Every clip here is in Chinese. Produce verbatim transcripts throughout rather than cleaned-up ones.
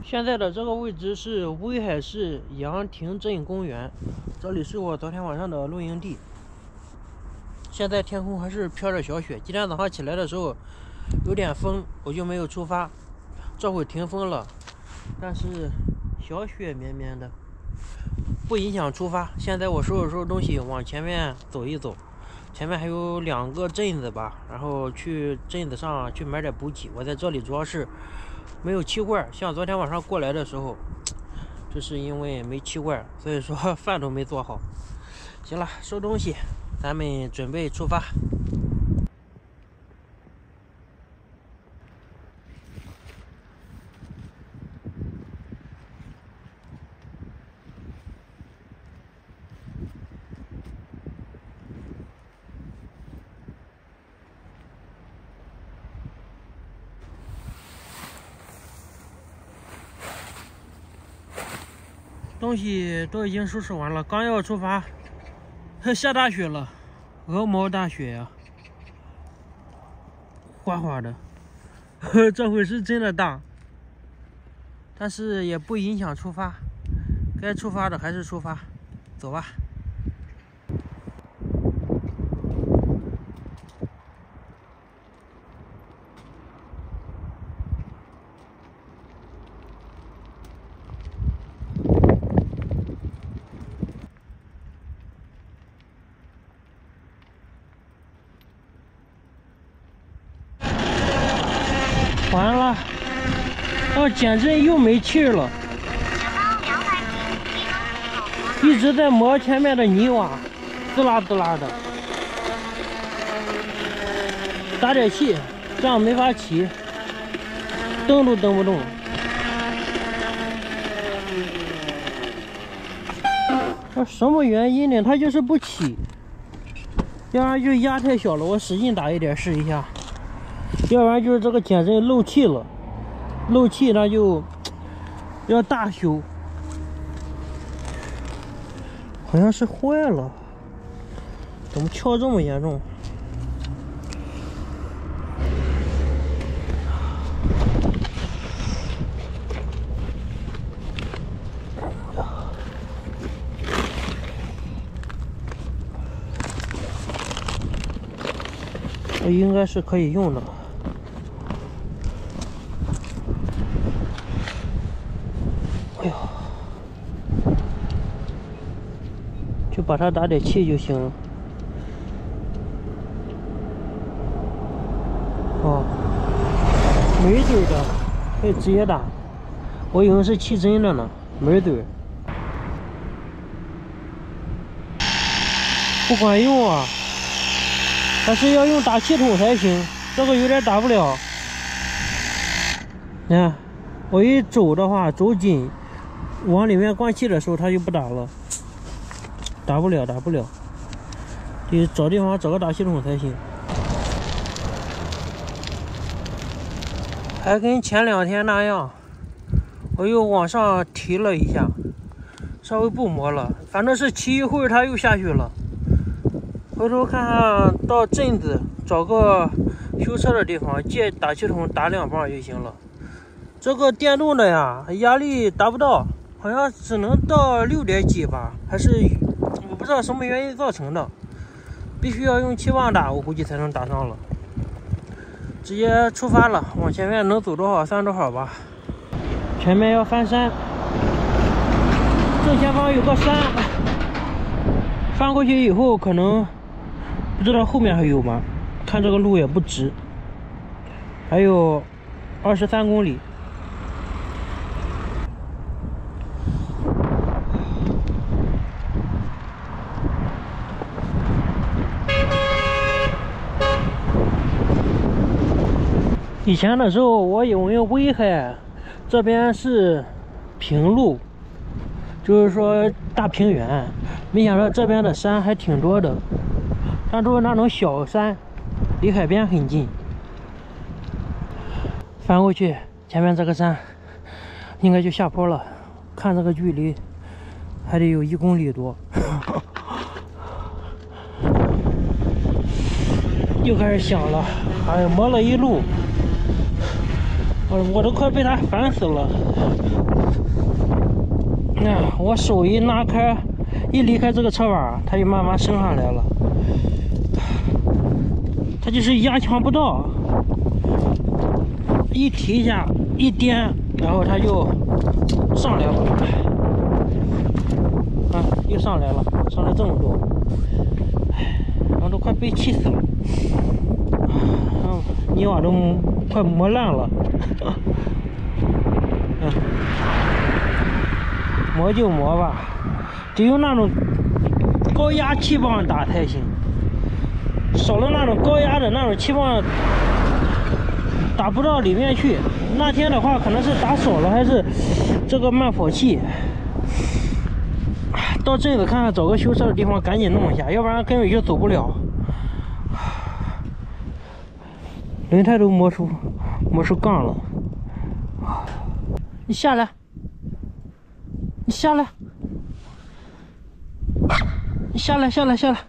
现在的这个位置是威海市杨亭镇公园，这里是我昨天晚上的露营地。现在天空还是飘着小雪，今天早上起来的时候有点风，我就没有出发。这会停风了，但是小雪绵绵的，不影响出发。现在我收拾收拾东西，往前面走一走，前面还有两个镇子吧，然后去镇子上去买点补给。我在这里主要是没有气罐，像昨天晚上过来的时候，就是因为没气罐，所以说饭都没做好。行了，收东西，咱们准备出发。东西都已经收拾完了，刚要出发，下大雪了，鹅毛大雪呀、啊，哗哗的，这回是真的大，但是也不影响出发，该出发的还是出发，走吧。完了，到减震又没气了，一直在磨前面的泥瓦，滋啦滋啦的。打点气，这样没法骑，蹬都蹬不动。这什么原因呢？它就是不起，要不然就压太小了，我使劲打一点试一下。要不然就是这个减震漏气了，漏气那就要大修，好像是坏了，怎么敲这么严重？这应该是可以用的。哎呦，就把它打点气就行了。哦，没嘴的，可以直接打。我以为是气针的呢，没嘴。不管用啊，还是要用打气筒才行。这个有点打不了。你看，我一走的话，走紧。往里面灌气的时候，它就不打了，打不了，打不了，得找地方找个打气筒才行。还跟前两天那样，我又往上提了一下，稍微不磨了，反正是骑一会儿它又下去了。回头看看到镇子找个修车的地方，借打气筒打两棒就行了。这个电动的呀，压力达不到。好像只能到六点几吧，还是我不知道什么原因造成的，必须要用气棒打，我估计才能打上了。直接出发了，往前面能走多少算多少吧。前面要翻山，正前方有个山，翻过去以后可能不知道后面还有吗？看这个路也不直，还有二十三公里。以前的时候，我以为威海这边是平路，就是说大平原，没想到这边的山还挺多的，但都是那种小山，离海边很近。翻过去，前面这个山应该就下坡了，看这个距离还得有一公里多。又开始响了，哎呀，磨了一路。 我我都快被它烦死了。哎，我手一拿开，一离开这个车把，它就慢慢升上来了。它就是压强不到，一提一下，一颠，然后它就上来了。啊，又上来了，上来这么多，我都快被气死了。嗯，泥瓦都快磨烂了。嗯，磨就磨吧，得用那种高压气泵打才行。少了那种高压的那种气泵，打不到里面去。那天的话，可能是打少了，还是这个慢跑器。到镇子看看，找个修车的地方赶紧弄一下，要不然根本就走不了。轮胎都磨出磨出杠了。你下来，你下来，你下来，下来，下来。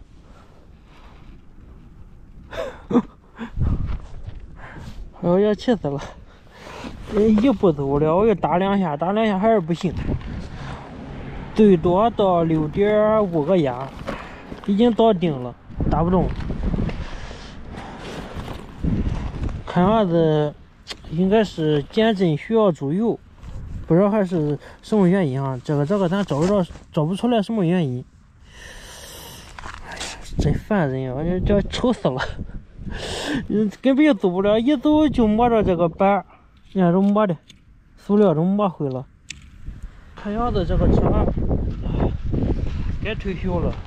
我要气死了！一步走了，我又打两下，打两下还是不行，最多到六点五个压，已经到顶了，打不动。看样子应该是减震需要注油，不知道还是什么原因啊？这个这个咱找不着，找不出来什么原因。哎呀，真烦人呀！我这这愁死了。嗯，根本就走不了，一走就磨着这个板，人家都磨的，塑料都磨毁了。看样子这个车该退休了。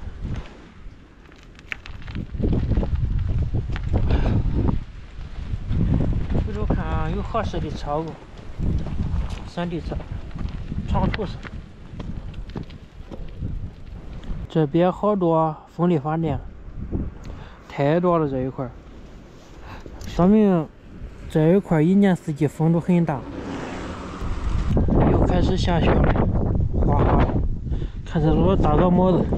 回头看有合适的车不？山地车，长途车。这边好多风力发电，太多了这一块。说明这一块一年四季风都很大。又开始下雪了，哗哗，看这老大个帽子。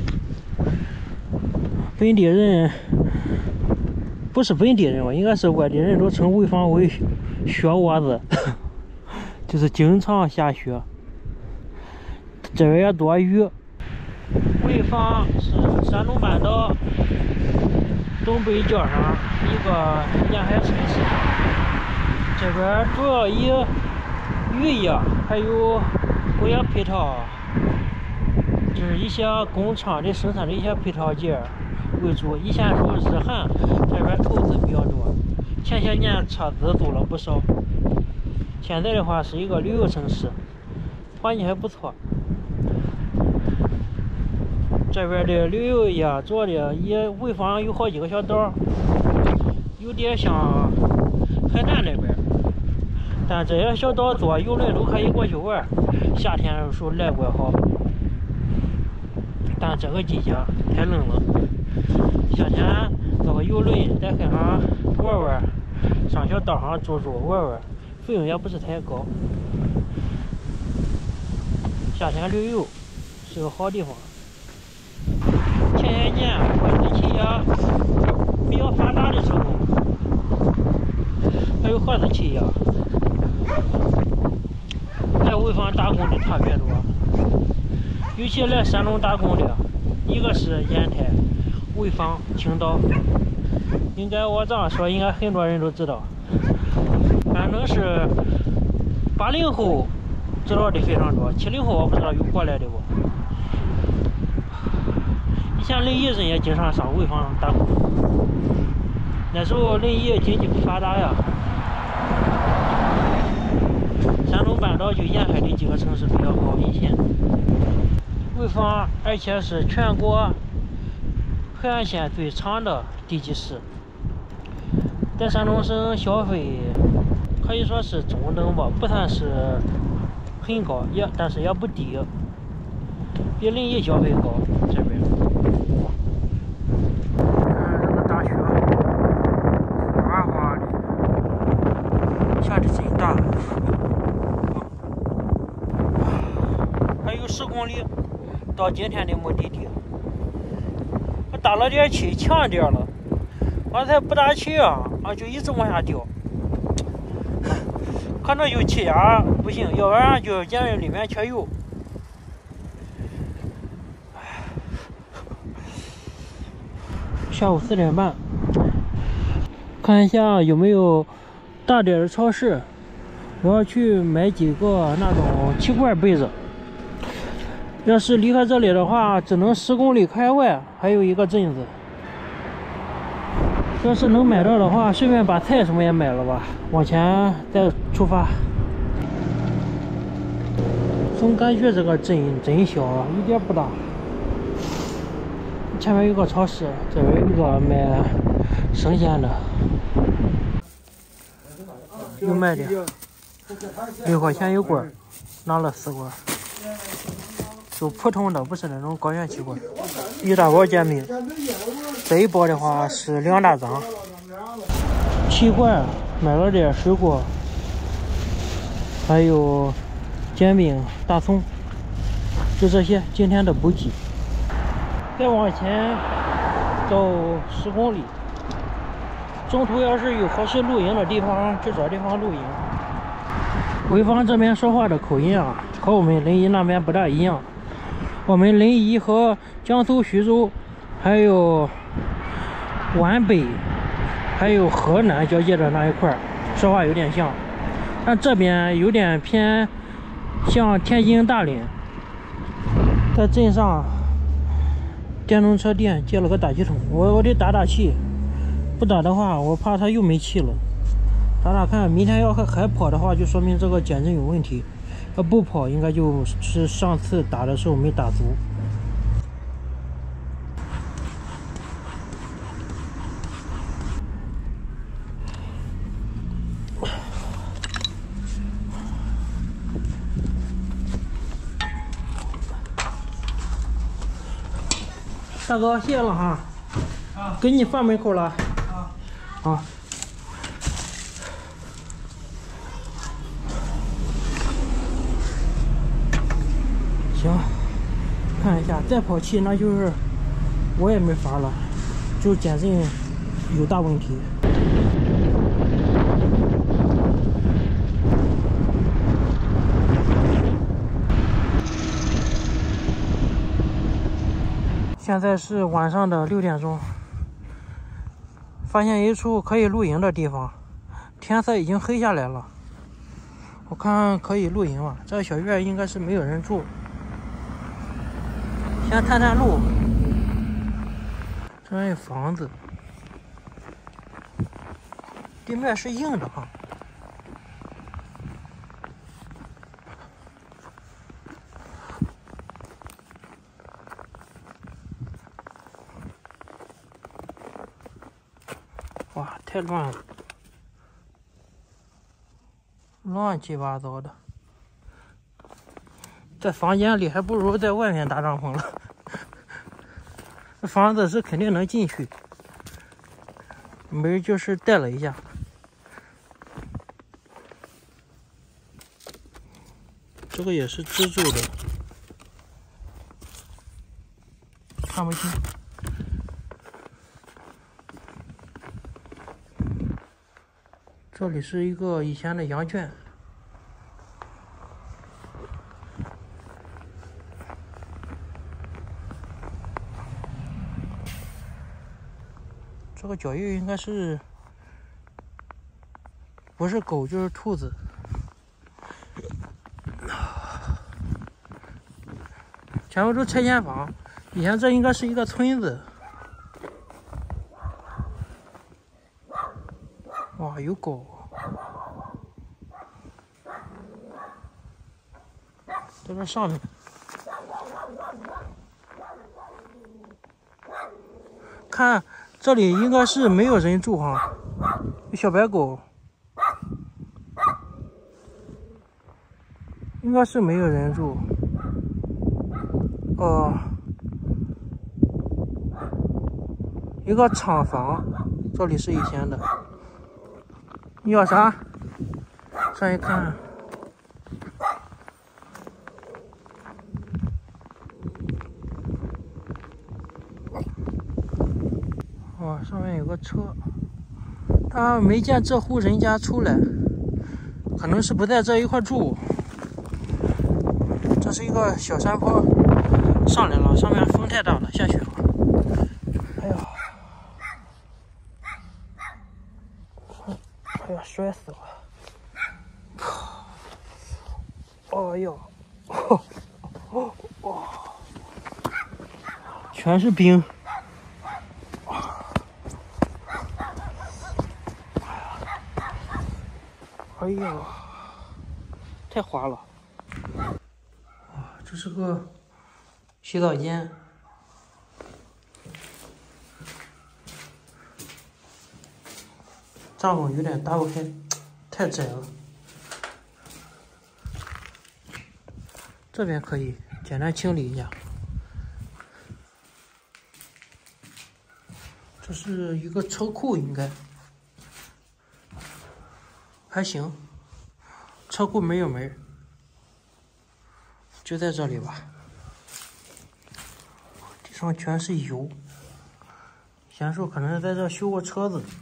本地人不是本地人吧，应该是外地人都称潍坊为雪窝子，就是经常下雪。这边也多雨。潍坊是山东半岛东北角上一个沿海城市，这边主要以渔业还有工业配套，就是一些工厂的生产的一些配套件为主。以前时候日韩这边投资比较多，前些年车子做了不少。现在的话是一个旅游城市，环境还不错。这边的旅游业主要的以潍坊有好几个小岛，有点像海南那边，但这些小岛坐游轮都可以过去玩，夏天的时候来过好。但这个季节太冷了，夏天坐个游轮在海上玩玩，上小岛上住住玩玩，费用也不是太高。夏天旅游是个好地方。前些年外资企业比较发达的时候，还有合资企业来潍坊打工的特别多，尤其来山东打工的，一个是烟台、潍坊、青岛，应该我这样说，应该很多人都知道。反正是八零后知道的非常多，七零后我不知道有过来的不。以前临沂人也经常上潍坊打工，那时候临沂经济不发达呀。山东半岛就沿海的几个城市比较好一些。潍坊而且是全国海岸线最长的地级市，在山东省消费可以说是中等吧，不算是很高，也但是也不低，比临沂消费高这边。下的真大，还有十公里到今天的目的地。我打了点气，强点了，我才不打气啊，啊就一直往下掉。 可能有气压不行，要不然就检验里面缺油。下午四点半，看一下有没有大点的超市，我要去买几个那种气罐杯子。要是离开这里的话，只能十公里开外，还有一个镇子。要是能买到的话，顺便把菜什么也买了吧，往前再出发。松甘穴这个镇真小，一点不大。前面有个超市，这边有一个卖生鲜的，有卖的，六块钱一罐，拿了四罐，就普通的，不是那种高原气罐。一大包煎饼，这一包的话是两大张。气罐买了点水果，还有煎饼、大葱，就这些今天的补给。再往前走十公里，中途要是有合适露营的地方，就找地方露营。潍坊这边说话的口音啊，和我们临沂那边不大一样。我们临沂和江苏徐州，还有皖北，还有河南交界的那一块，说话有点像，但这边有点偏像天津、大连。在镇上电动车店借了个打气筒，我我得打打气，不打的话我怕它又没气了。打打看，明天要还还跑的话，就说明这个减震有问题；要不跑，应该就是上次打的时候没打足。大哥，谢了哈。啊，给你放门口了。啊，啊。行，看一下，再跑气那就是我也没法了，就减震有大问题。现在是晚上的六点钟，发现一处可以露营的地方，天色已经黑下来了，我看可以露营了。这个小院应该是没有人住，先探探路。这边有房子，地面是硬的哈。哇，太乱了，乱七八糟的。在房间里还不如在外面搭帐篷了。这房子是肯定能进去，门就是带了一下。这个也是支柱的，看不清。这里是一个以前的羊圈，这个脚印应该是不是狗就是兔子。前面都拆迁房，以前这应该是一个村子。哇，有狗！在这上面，看这里应该是没有人住哈，有小白狗，应该是没有人住。哦，一个厂房，这里是以前的。你要啥？上一看。哇，上面有个车，他没见这户人家出来， 可能是不在这一块住。这是一个小山坡，上来了，上面风太大了，下雪了。哎呀，哎呀，摔死了！哎呀，哦哦哦，全是冰。哎呀，太滑了！啊，这是个洗澡间，帐篷有点打不开，太窄了。这边可以简单清理一下。这是一个车库，应该还行。车库没有门，就在这里吧。地上全是油，贤叔可能是在这修过车子，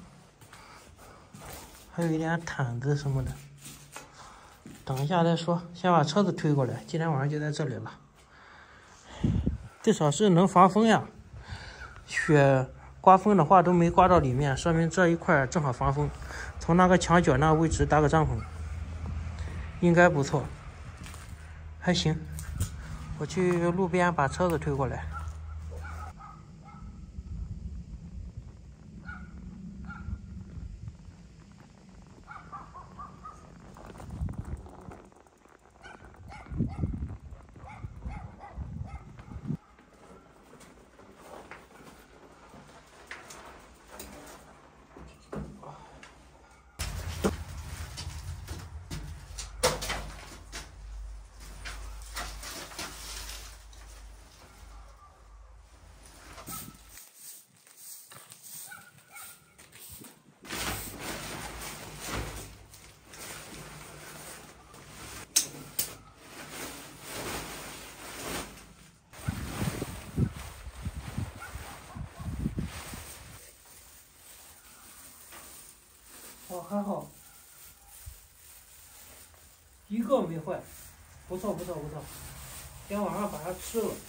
还有一点毯子什么的。等一下再说，先把车子推过来。今天晚上就在这里了，至少是能防风呀。雪刮风的话都没刮到里面，说明这一块正好防风。从那个墙角那位置搭个帐篷，应该不错，还行。我去路边把车子推过来。哦，还好，一个没坏，不错不错不错。今天晚上把它吃了。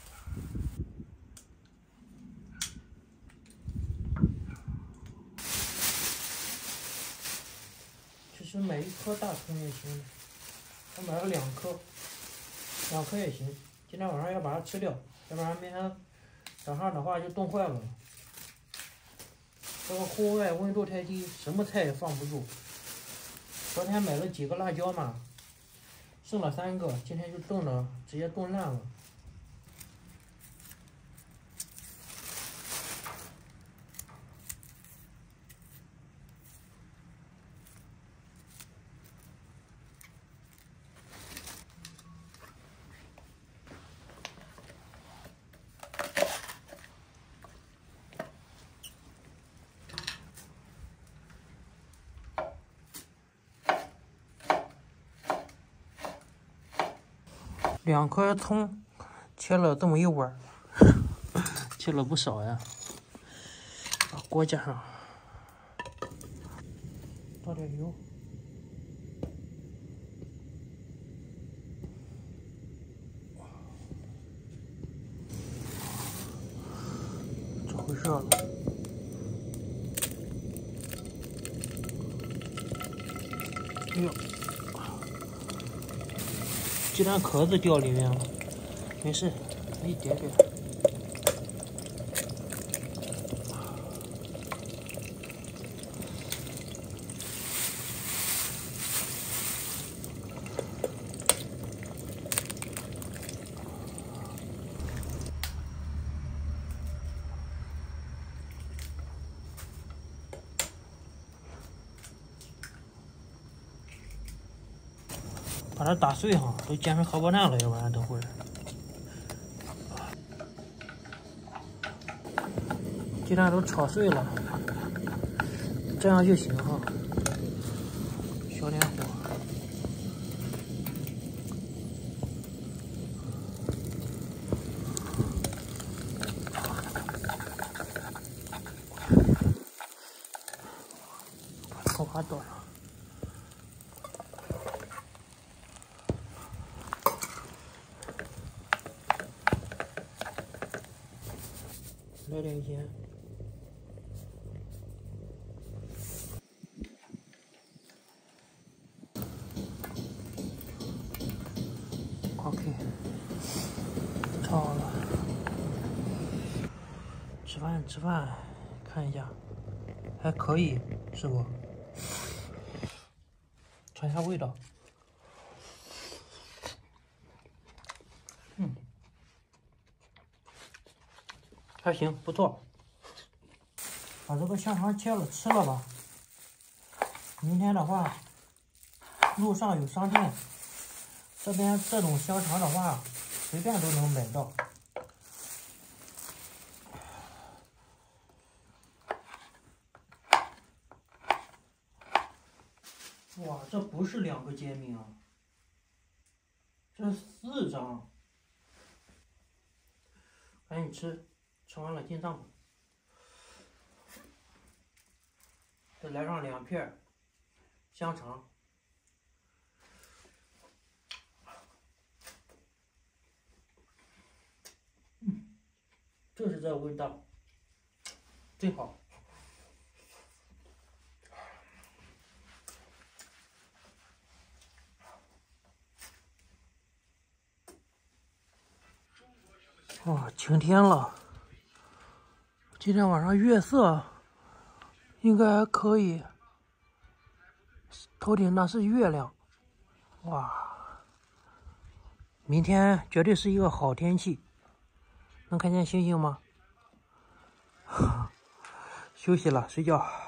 其实买一颗大葱也行的，我买了两颗，两颗也行。今天晚上要把它吃掉，要不然明天早上的话就冻坏了。这个户外温度太低，什么菜也放不住。昨天买了几个辣椒嘛，剩了三个，今天就冻了，直接冻烂了。两颗葱切了这么一碗，切了不少呀。把锅架上，倒点油，这回热了。哎呦！鸡蛋壳子掉里面了，没事，一点点。把它打碎哈，都煎成荷包蛋了，要不然等会儿。鸡蛋都炒碎了，这样就行哈。小点火。把葱花倒上。 来点烟。OK， 吃好了，吃饭吃饭，看一下，还可以，是不？尝一下味道。嗯，还行，不错。把这个香肠切了吃了吧。明天的话，路上有商店，这边这种香肠的话，随便都能买到。哇，这不是两个煎饼啊，这四张。赶紧吃，吃完了进帐篷。再来上两片香肠。嗯，就是这味道，最好。哇，晴天了！今天晚上月色应该还可以，头顶那是月亮。哇，明天绝对是一个好天气。能看见星星吗？休息了，睡觉。